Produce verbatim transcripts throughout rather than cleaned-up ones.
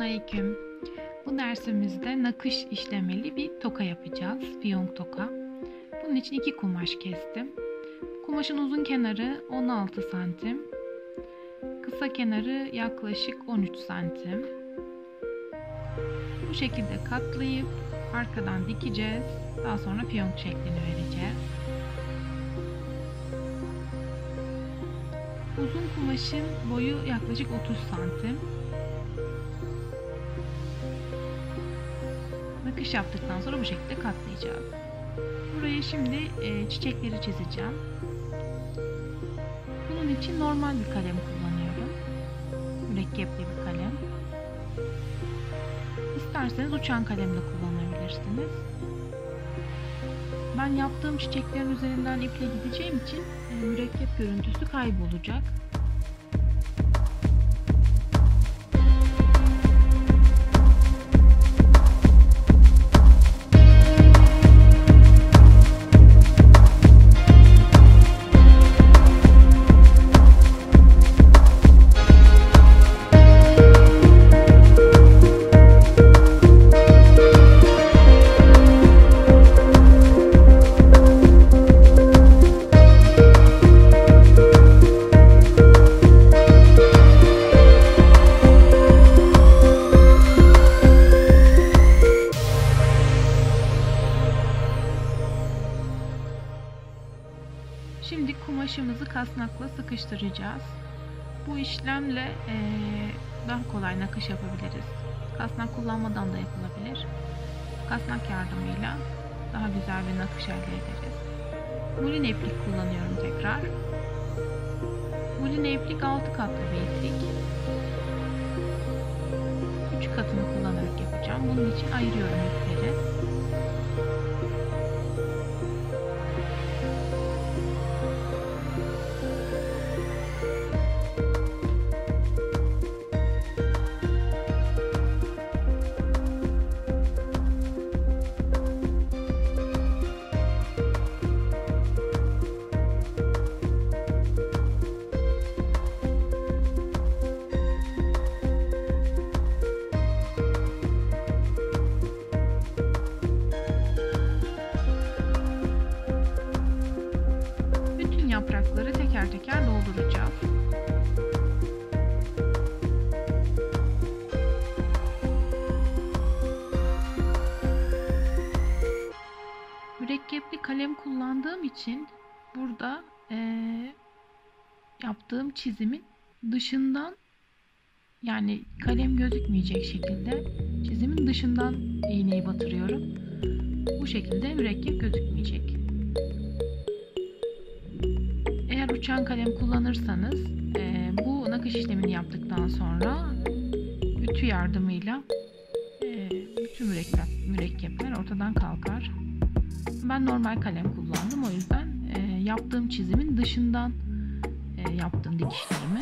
Selamünaleyküm. Bu dersimizde nakış işlemeli bir toka yapacağız. Fiyonk toka. Bunun için iki kumaş kestim. Kumaşın uzun kenarı on altı santim. Kısa kenarı yaklaşık on üç santim. Bu şekilde katlayıp arkadan dikeceğiz. Daha sonra fiyonk şeklini vereceğiz. Uzun kumaşın boyu yaklaşık otuz santim. Nakış yaptıktan sonra bu şekilde katlayacağız. Buraya şimdi e, çiçekleri çizeceğim. Bunun için normal bir kalem kullanıyorum. Mürekkepli bir kalem. İsterseniz uçan kalemle kullanabilirsiniz. Ben yaptığım çiçeklerin üzerinden iple gideceğim için e, mürekkep görüntüsü kaybolacak. Şimdi kumaşımızı kasnakla sıkıştıracağız. Bu işlemle e, daha kolay nakış yapabiliriz. Kasnak kullanmadan da yapılabilir. Kasnak yardımıyla daha güzel bir nakış elde ederiz. Mulin iplik kullanıyorum tekrar. Mulin iplik altı katlı bir iplik. üç katını kullanarak yapacağım. Bunun için ayırıyorum ipleri. Yaprakları teker teker dolduracağız. Mürekkepli kalem kullandığım için burada e, yaptığım çizimin dışından, yani kalem gözükmeyecek şekilde çizimin dışından iğneyi batırıyorum. Bu şekilde mürekkep gözükmeyecek. Eğer uçan kalem kullanırsanız e, bu nakış işlemini yaptıktan sonra ütü yardımıyla e, bütün mürekkep, mürekkepler ortadan kalkar. Ben normal kalem kullandım, o yüzden e, yaptığım çizimin dışından e, yaptım dikişlerimi.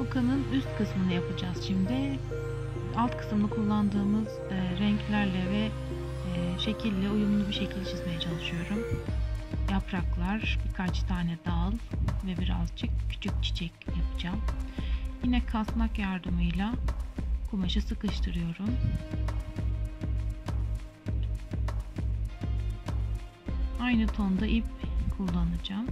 Tokanın üst kısmını yapacağız şimdi. Alt kısmını kullandığımız e, renklerle ve e, şekille uyumlu bir şekil çizmeye çalışıyorum. Yapraklar, birkaç tane dal ve birazcık küçük çiçek yapacağım. Yine kasnak yardımıyla kumaşı sıkıştırıyorum. Aynı tonda ip kullanacağım.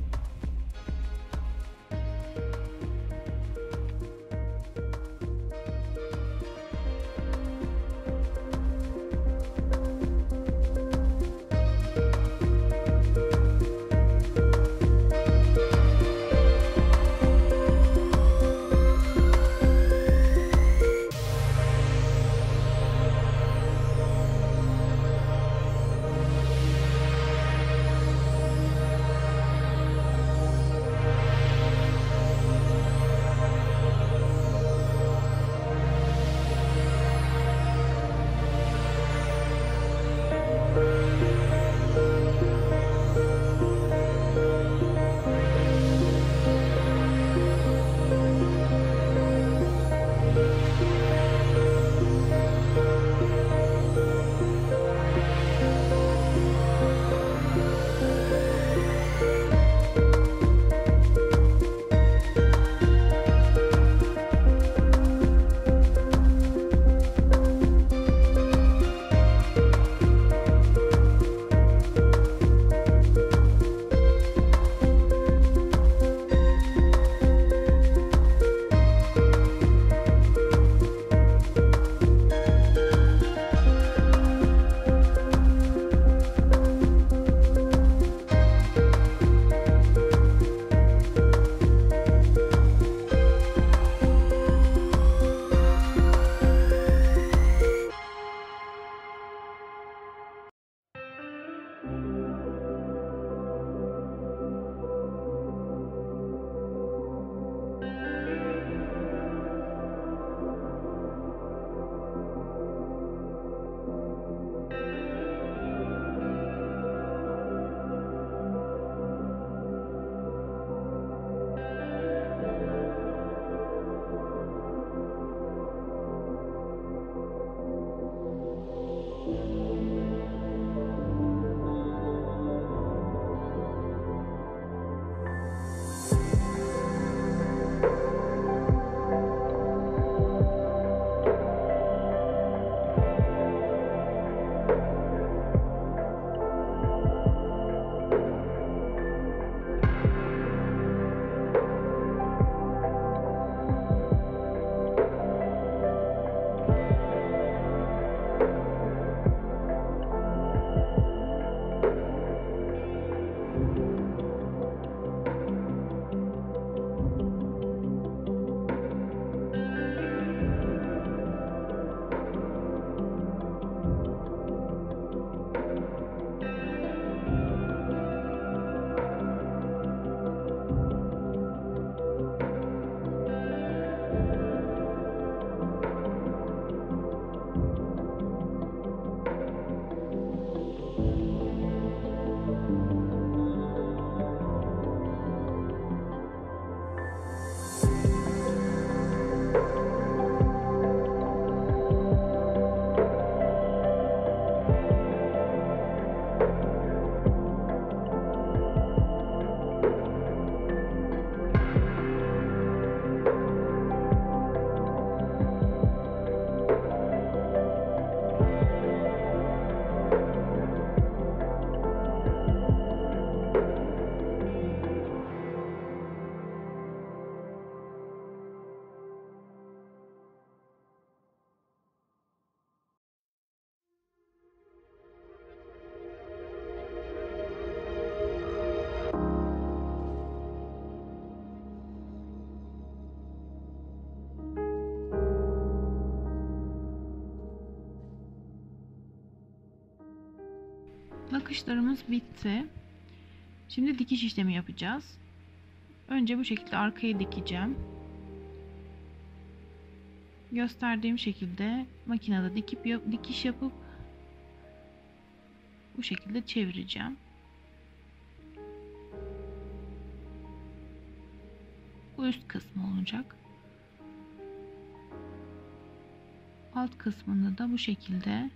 Nakışlarımız bitti. Şimdi dikiş işlemi yapacağız. Önce bu şekilde arkaya dikeceğim. Gösterdiğim şekilde makinede dikip dikiş yapıp bu şekilde çevireceğim. Bu üst kısmı olacak. Alt kısmını da bu şekilde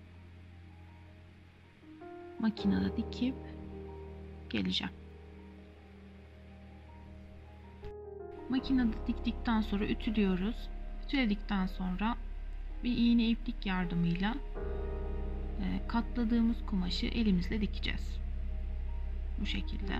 makinede dikip geleceğim. Makinede diktikten sonra ütülüyoruz. Ütüledikten sonra bir iğne iplik yardımıyla katladığımız kumaşı elimizle dikeceğiz. Bu şekilde.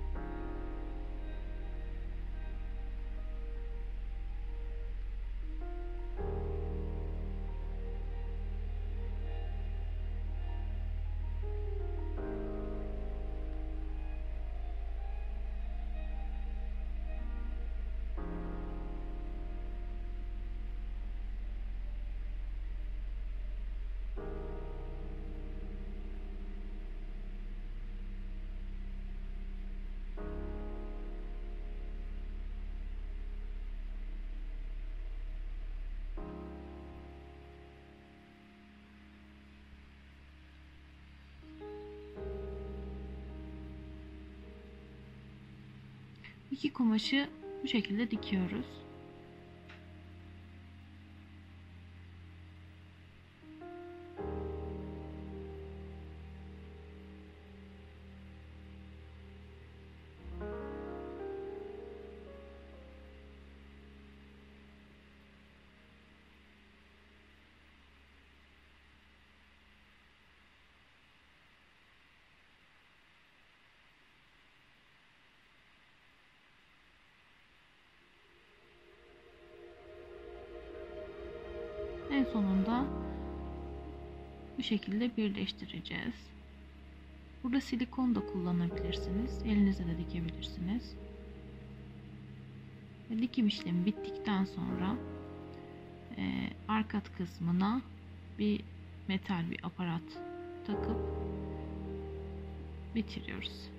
İki kumaşı bu şekilde dikiyoruz. En sonunda bu şekilde birleştireceğiz. Burada silikon da kullanabilirsiniz. Elinize de dikebilirsiniz. Dikim işlemi bittikten sonra e, arka kısmına bir metal bir aparat takıp bitiriyoruz.